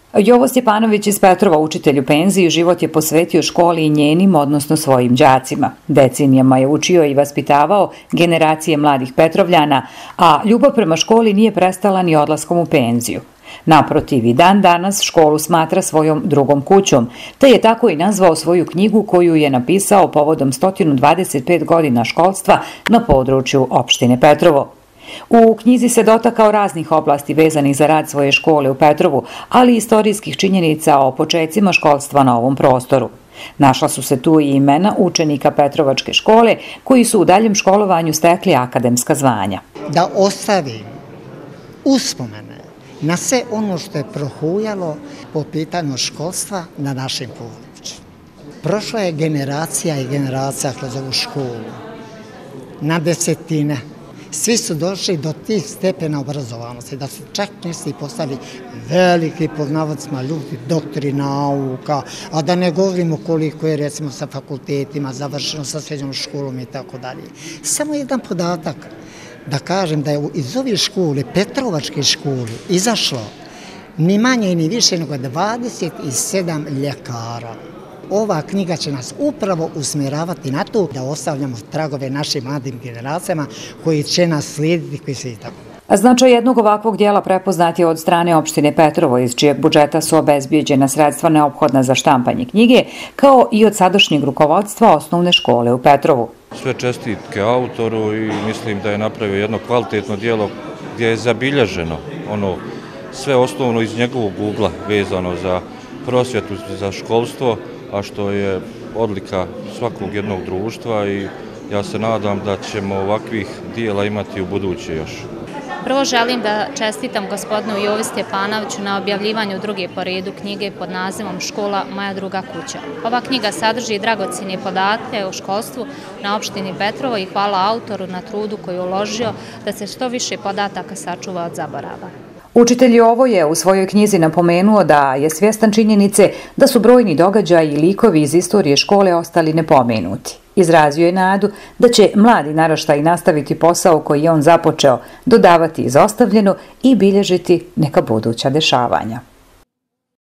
Jovo Stjepanović iz Petrova, učitelj u penziji, život je posvetio školi i njenim, odnosno svojim đacima. Decenijama je učio i vaspitavao generacije mladih Petrovljana, a ljubav prema školi nije prestala ni odlaskom u penziju. Naprotiv, i dan danas školu smatra svojom drugom kućom, te je tako i nazvao svoju knjigu koju je napisao povodom 125 godina školstva na području opštine Petrovo. U knjizi se dotakao raznih oblasti vezanih za rad svoje škole u Petrovu, ali i istorijskih činjenica o počecima školstva na ovom prostoru. Našla su se tu i imena učenika Petrovačke škole koji su u daljem školovanju stekli akademska zvanja. Da ostavim uspomene na sve ono što je prohujalo po pitanju školstva na našem području. Prošla je generacija i generacija kroz ovu školu, na desetine. Svi su došli do tih stepena obrazovanosti, da su čak neki postali veliki, pod navodcima, ljudi, doktori nauka, a da ne govorimo koliko je recimo sa fakultetima završeno, sa srednjom školom i tako dalje. Samo jedan podatak da kažem da je iz ove škole, Petrovačke škole, izašlo ni manje ni više nego 27 ljekara. Ova knjiga će nas upravo usmjeravati na to da ostavljamo tragove našim mladim generacijama koji će nas slijediti, koji se i tako. Značaj jednog ovakvog dijela prepoznat je od strane opštine Petrovo, iz čijeg budžeta su obezbijeđena sredstva neophodna za štampanje knjige, kao i od sadašnjeg rukovodstva osnovne škole u Petrovu. Sve čestitke autoru i mislim da je napravio jedno kvalitetno dijelo gdje je zabilježeno sve osnovno iz njegovog ugla vezano za prosvjetu, za školstvo, a što je odlika svakog jednog društva i ja se nadam da ćemo ovakvih dijela imati u buduće još. Prvo želim da čestitam gospodinu Jovi Stjepanoviću na objavljivanju druge po redu knjige pod nazivom Škola, moja druga kuća. Ova knjiga sadrži dragocjene podatke o školstvu na opštini Petrovo i hvala autoru na trudu koji je uložio da se što više podataka sačuva od zaborava. Učitelj Jovo je u svojoj knjizi napomenuo da je svjestan činjenice da su brojni događaji i likovi iz istorije škole ostali nepomenuti. Izrazio je nadu da će mladi naraštaji nastaviti posao koji je on započeo, dodavati izostavljeno i bilježiti neka buduća dešavanja.